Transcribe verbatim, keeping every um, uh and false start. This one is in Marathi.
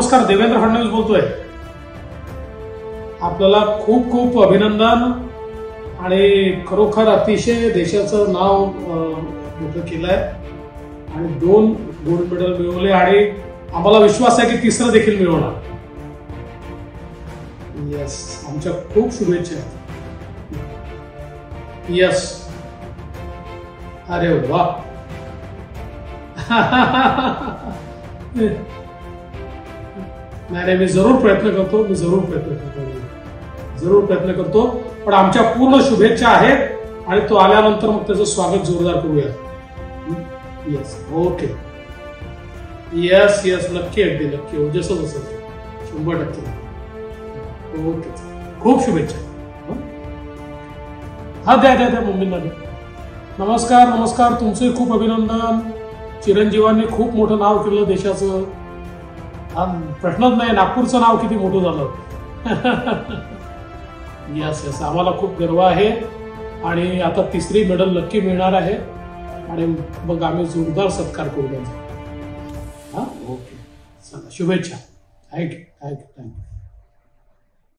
नमस्कार, देवेंद्र फडणवीस बोलतोय. आपल्याला खूप खूप अभिनंदन आणि खरोखर अतिशय देशाचं नाव मोठं केलंय आणि दोन गोल्ड मेडल मिळवले आणि आम्हाला विश्वास आहे की तिसरं देखील मिळवणार. यस, आमच्या खूप शुभेच्छा आहेत. यस, अरे वा. नाही नाही, मी जरूर प्रयत्न करतो मी जरूर प्रयत्न करतो जरूर प्रयत्न करतो पण आमच्या पूर्ण शुभेच्छा आहेत आणि तो आल्यानंतर मग त्याचं स्वागत जोरदार करूया. Yes, okay. येस येस, नक्की, अगदी नक्की, जसं जसं शंभर टक्के. ओके, खूप शुभेच्छा. हा, द्या द्या द्या मम्मींना द्या. नमस्कार नमस्कार, तुमचे खूप अभिनंदन. चिरंजीवांनी खूप मोठं नाव केलं देशाचं. हा प्रश्नच नाही, नागपूरचं नाव किती मोठं झालं. यस यस, आम्हाला खूप गर्व आहे आणि आता तिसरी मेडल नक्की मिळणार आहे आणि मग आम्ही जोरदार सत्कार करू त्यांचा. हा, ओके, चला, शुभेच्छा. Thank you thank you thank you.